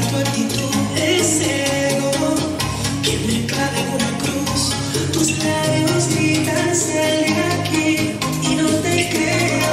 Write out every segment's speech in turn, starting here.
tu actitud es ego, que me clave una cruz. Tus labios gritan sal de aquí y no te creo.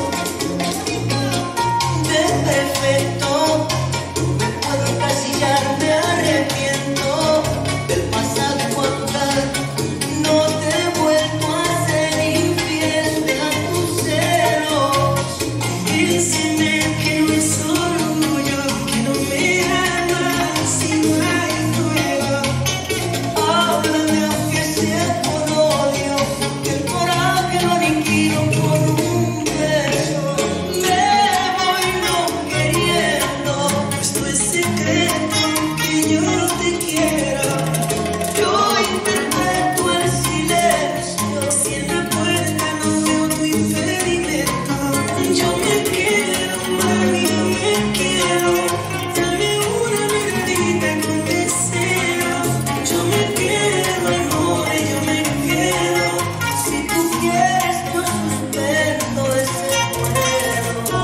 De perfecto, me puedo encasillar, me arrepiento del pasado cuando tal. No te he vuelto a ser infiel, deja tus celos. Díceme que no es orgullo, que no me amas si no hay fuego. Háblame aunque sea por odio, que el coraje lo aniquilo por un beso. Me voy no queriendo, pues no es secreto que yo te quiero. Yo interpreto el silencio, si en la puerta no veo tu impedimento. Yo me quiero, mami, yo me quiero. Dame una miradita con deseo. Yo me quiero, amor, yo me quiero. Si tú quieres, yo suspendo ese vuelo.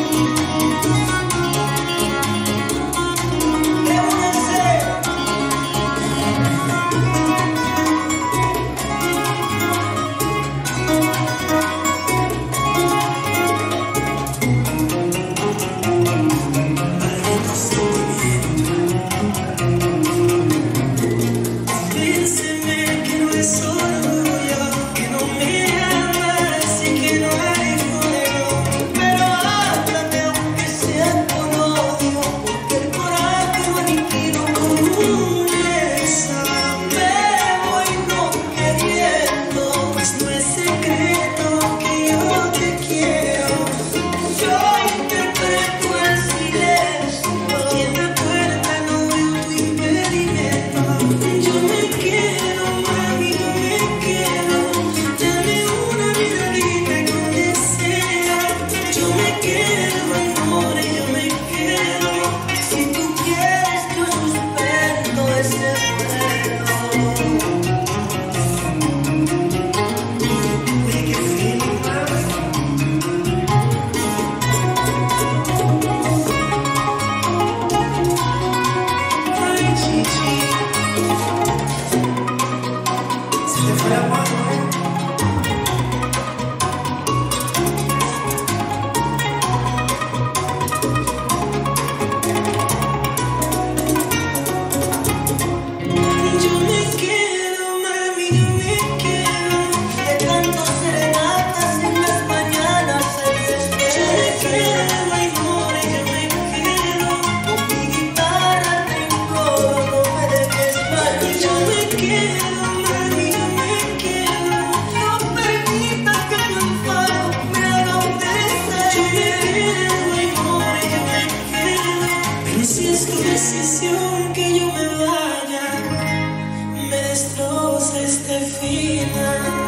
¿Qué voy a hacer? Díceme que no es orgullo, que no me amas y que no hay fuego. Pero háblame aunque sea por odio, porque el coraje lo aniquilo con un beso. Me voy no queriendo, pues no es secreto que yo te quiero. Yo interpreto el silencio, y en la puerta no veo tu impedimento. Yo me quiero, mami, yo me quiero. Dame una miradita con deseo. Yo me quiero, amor, yo me quiero. Si tú quieres, yo suspendo ese vuelo. We can feel it, mami. Ay, chichi, se te fue la mano, ¿eh? Yo me quiero, mami, yo me quiero. De tantos serenatas en las mañanas el desvelo. Yo me quiero, amor, yo me quiero. Con mi guitarra te imploro, no me dejes mal. Yo me quiero, mami, yo me quiero. No permitas que tu enfado me haga un deseo. Yo me quiero, amor, yo me quiero. Pero si es tu decisión que yo me vaya, me destroza este final.